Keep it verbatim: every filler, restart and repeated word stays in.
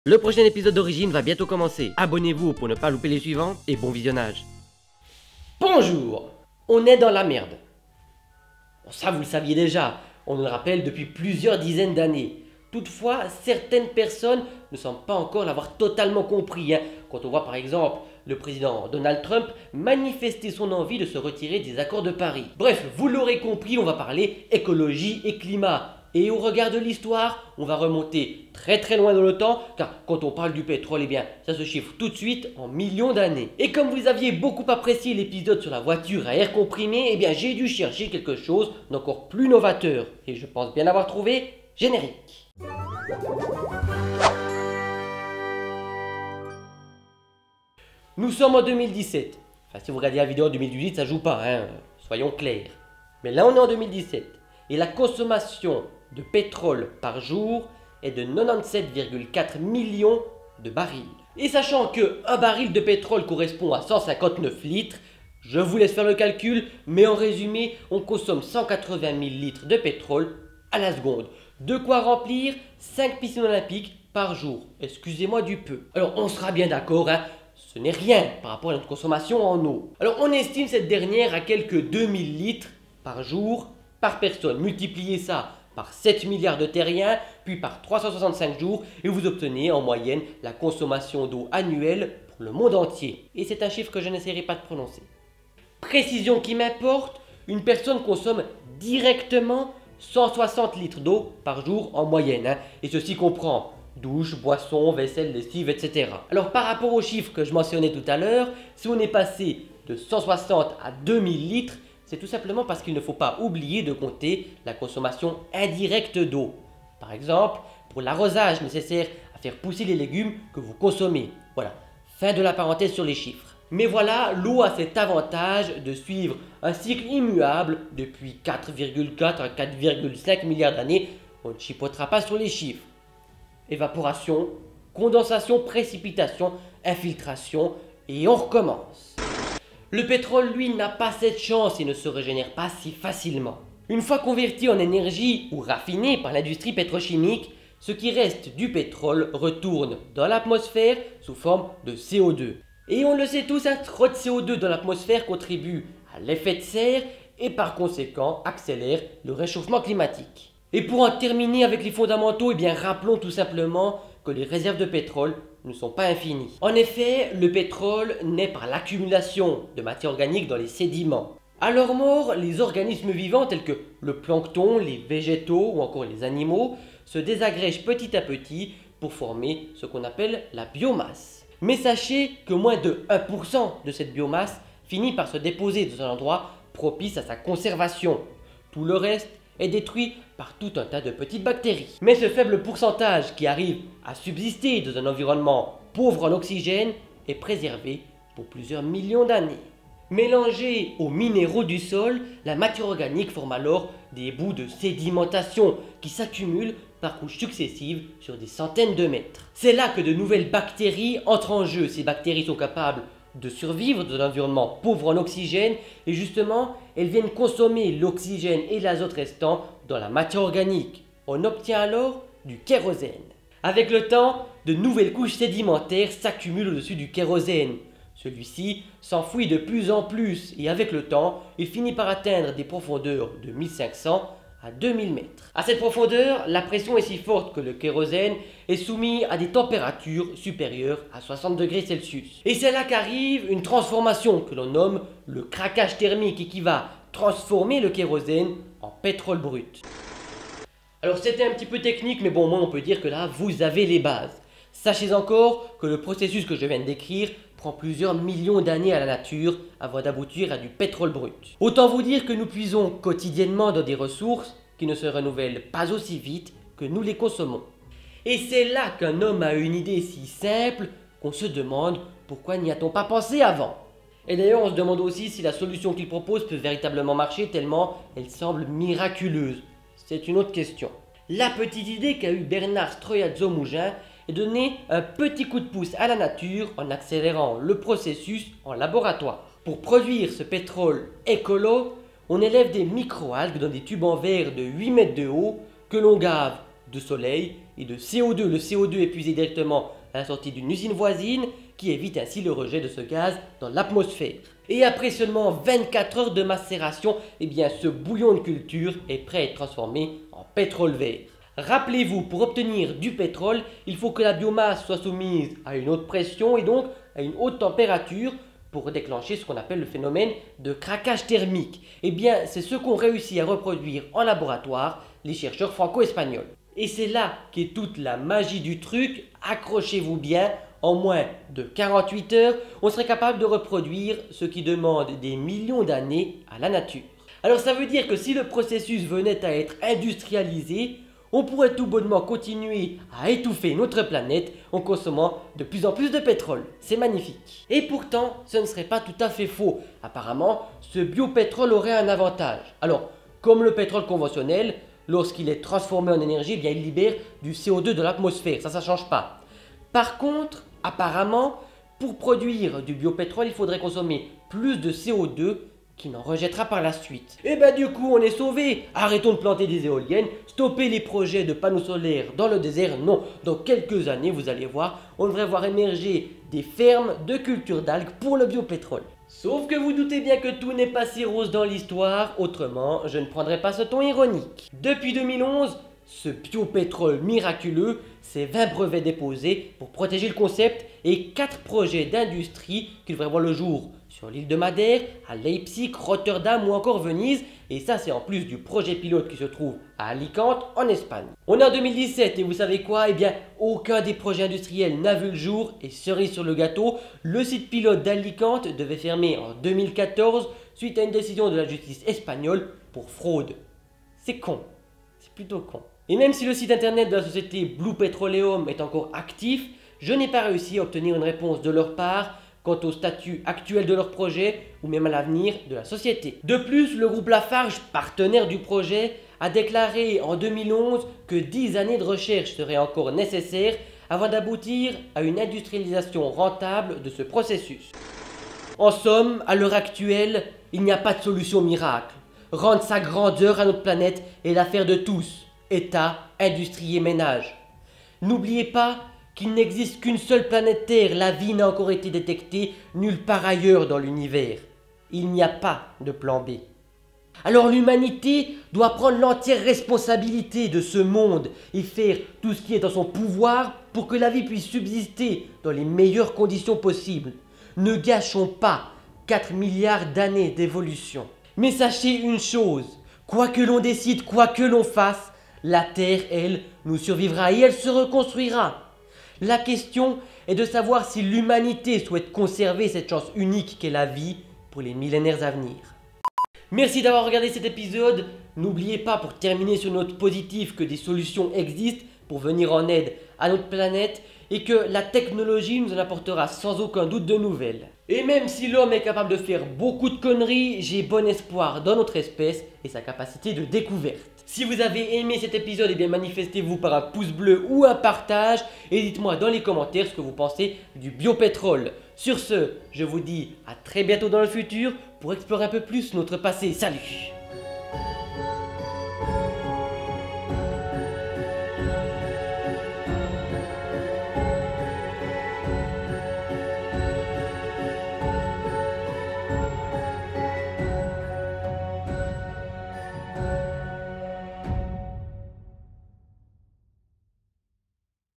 Le prochain épisode d'Origine va bientôt commencer. Abonnez-vous pour ne pas louper les suivants et bon visionnage. Bonjour, on est dans la merde. Bon, ça vous le saviez déjà, on nous le rappelle depuis plusieurs dizaines d'années. Toutefois, certaines personnes ne semblent pas encore l'avoir totalement compris. Hein. Quand on voit par exemple le président Donald Trump manifester son envie de se retirer des accords de Paris. Bref, vous l'aurez compris, on va parler écologie et climat. Et au regard de l'histoire, on va remonter très très loin dans le temps, car quand on parle du pétrole, eh bien, ça se chiffre tout de suite en millions d'années. Et comme vous aviez beaucoup apprécié l'épisode sur la voiture à air comprimé, eh bien, j'ai dû chercher quelque chose d'encore plus novateur. Et je pense bien avoir trouvé, générique. Nous sommes en deux mille dix-sept. Enfin, si vous regardez la vidéo en deux mille dix-huit, ça joue pas, hein, soyons clairs. Mais là, on est en deux mille dix-sept. Et la consommation de pétrole par jour est de quatre-vingt-dix-sept virgule quatre millions de barils. Et sachant qu'un baril de pétrole correspond à cent cinquante-neuf litres, je vous laisse faire le calcul, mais en résumé, on consomme cent quatre-vingt mille litres de pétrole à la seconde. De quoi remplir cinq piscines olympiques par jour. Excusez-moi du peu. Alors on sera bien d'accord, hein, ce n'est rien par rapport à notre consommation en eau. Alors on estime cette dernière à quelques deux mille litres par jour par personne. Multipliez ça par sept milliards de terriens, puis par trois cent soixante-cinq jours, et vous obtenez en moyenne la consommation d'eau annuelle pour le monde entier. Et c'est un chiffre que je n'essaierai pas de prononcer. Précision qui m'importe, une personne consomme directement cent soixante litres d'eau par jour en moyenne, hein, et ceci comprend douche, boisson, vaisselle, lessive, et cetera. Alors par rapport aux chiffres que je mentionnais tout à l'heure, si on est passé de cent soixante à deux mille litres, c'est tout simplement parce qu'il ne faut pas oublier de compter la consommation indirecte d'eau. Par exemple, pour l'arrosage nécessaire à faire pousser les légumes que vous consommez. Voilà, fin de la parenthèse sur les chiffres. Mais voilà, l'eau a cet avantage de suivre un cycle immuable depuis quatre virgule quatre à quatre virgule cinq milliards d'années. On ne chipotera pas sur les chiffres. Évaporation, condensation, précipitation, infiltration, et on recommence. Le pétrole, lui, n'a pas cette chance et ne se régénère pas si facilement. Une fois converti en énergie ou raffiné par l'industrie pétrochimique, ce qui reste du pétrole retourne dans l'atmosphère sous forme de C O deux. Et on le sait tous, un trop de C O deux dans l'atmosphère contribue à l'effet de serre et par conséquent accélère le réchauffement climatique. Et pour en terminer avec les fondamentaux, eh bien rappelons tout simplement que les réserves de pétrole ne sont pas infinies. En effet, le pétrole naît par l'accumulation de matière organique dans les sédiments. À leur mort, les organismes vivants tels que le plancton, les végétaux ou encore les animaux se désagrègent petit à petit pour former ce qu'on appelle la biomasse. Mais sachez que moins de un pour cent de cette biomasse finit par se déposer dans un endroit propice à sa conservation. Tout le reste est détruit par tout un tas de petites bactéries. Mais ce faible pourcentage qui arrive à subsister dans un environnement pauvre en oxygène est préservé pour plusieurs millions d'années. Mélangée aux minéraux du sol, la matière organique forme alors des bouts de sédimentation qui s'accumulent par couches successives sur des centaines de mètres. C'est là que de nouvelles bactéries entrent en jeu. Ces bactéries sont capables de survivre dans un environnement pauvre en oxygène et justement, elles viennent consommer l'oxygène et l'azote restant dans la matière organique. On obtient alors du kérosène. Avec le temps, de nouvelles couches sédimentaires s'accumulent au-dessus du kérosène. Celui-ci s'enfouit de plus en plus et avec le temps, il finit par atteindre des profondeurs de mille cinq cents à deux mille mètres. À cette profondeur, la pression est si forte que le kérosène est soumis à des températures supérieures à soixante degrés Celsius. Et c'est là qu'arrive une transformation que l'on nomme le craquage thermique et qui va transformer le kérosène en pétrole brut. Alors c'était un petit peu technique, mais bon, moi on peut dire que là, vous avez les bases. Sachez encore que le processus que je viens de décrire prend plusieurs millions d'années à la nature avant d'aboutir à du pétrole brut. Autant vous dire que nous puisons quotidiennement dans des ressources qui ne se renouvellent pas aussi vite que nous les consommons. Et c'est là qu'un homme a une idée si simple qu'on se demande pourquoi n'y a-t-on pas pensé avant. Et d'ailleurs on se demande aussi si la solution qu'il propose peut véritablement marcher tellement elle semble miraculeuse. C'est une autre question. La petite idée qu'a eue Bernard Stroiazzo-Mougin et donner un petit coup de pouce à la nature en accélérant le processus en laboratoire. Pour produire ce pétrole écolo, on élève des microalgues dans des tubes en verre de huit mètres de haut que l'on gave de soleil et de C O deux. Le C O deux est épuisé directement à la sortie d'une usine voisine qui évite ainsi le rejet de ce gaz dans l'atmosphère. Et après seulement vingt-quatre heures de macération, eh bien ce bouillon de culture est prêt à être transformé en pétrole vert. Rappelez-vous, pour obtenir du pétrole, il faut que la biomasse soit soumise à une haute pression et donc à une haute température pour déclencher ce qu'on appelle le phénomène de craquage thermique. Eh bien, c'est ce qu'ont réussi à reproduire en laboratoire les chercheurs franco-espagnols. Et c'est là qu'est toute la magie du truc. Accrochez-vous bien, en moins de quarante-huit heures, on serait capable de reproduire ce qui demande des millions d'années à la nature. Alors ça veut dire que si le processus venait à être industrialisé, on pourrait tout bonnement continuer à étouffer notre planète en consommant de plus en plus de pétrole. C'est magnifique. Et pourtant, ce ne serait pas tout à fait faux. Apparemment, ce biopétrole aurait un avantage. Alors, comme le pétrole conventionnel, lorsqu'il est transformé en énergie, eh bien, il libère du C O deux de l'atmosphère. Ça, ça ne change pas. Par contre, apparemment, pour produire du biopétrole, il faudrait consommer plus de C O deux qui n'en rejettera par la suite. Et bah du coup on est sauvé. Arrêtons de planter des éoliennes, stopper les projets de panneaux solaires dans le désert, non. Dans quelques années, vous allez voir, on devrait voir émerger des fermes de culture d'algues pour le biopétrole. Sauf que vous doutez bien que tout n'est pas si rose dans l'histoire, autrement je ne prendrai pas ce ton ironique. Depuis deux mille onze, ce biopétrole miraculeux, c'est vingt brevets déposés pour protéger le concept et quatre projets d'industrie qui devraient voir le jour sur l'île de Madère, à Leipzig, Rotterdam ou encore Venise. Et ça, c'est en plus du projet pilote qui se trouve à Alicante, en Espagne. On est en deux mille dix-sept et vous savez quoi? Eh bien, aucun des projets industriels n'a vu le jour et cerise sur le gâteau, le site pilote d'Alicante devait fermer en deux mille quatorze suite à une décision de la justice espagnole pour fraude. C'est con. C'est plutôt con. Et même si le site internet de la société Blue Petroleum est encore actif, je n'ai pas réussi à obtenir une réponse de leur part quant au statut actuel de leur projet ou même à l'avenir de la société. De plus, le groupe Lafarge, partenaire du projet, a déclaré en deux mille onze que dix années de recherche seraient encore nécessaires avant d'aboutir à une industrialisation rentable de ce processus. En somme, à l'heure actuelle, il n'y a pas de solution miracle. Rendre sa grandeur à notre planète est l'affaire de tous, État, industrie et ménage. N'oubliez pas qu'il n'existe qu'une seule planète Terre, la vie n'a encore été détectée nulle part ailleurs dans l'univers. Il n'y a pas de plan B. Alors l'humanité doit prendre l'entière responsabilité de ce monde et faire tout ce qui est dans son pouvoir pour que la vie puisse subsister dans les meilleures conditions possibles. Ne gâchons pas quatre milliards d'années d'évolution. Mais sachez une chose, quoi que l'on décide, quoi que l'on fasse, la Terre, elle, nous survivra et elle se reconstruira. La question est de savoir si l'humanité souhaite conserver cette chance unique qu'est la vie pour les millénaires à venir. Merci d'avoir regardé cet épisode. N'oubliez pas, pour terminer sur une note positive, que des solutions existent pour venir en aide à notre planète et que la technologie nous en apportera sans aucun doute de nouvelles. Et même si l'homme est capable de faire beaucoup de conneries, j'ai bon espoir dans notre espèce et sa capacité de découverte. Si vous avez aimé cet épisode, eh bien manifestez-vous par un pouce bleu ou un partage et dites-moi dans les commentaires ce que vous pensez du biopétrole. Sur ce, je vous dis à très bientôt dans le futur pour explorer un peu plus notre passé. Salut!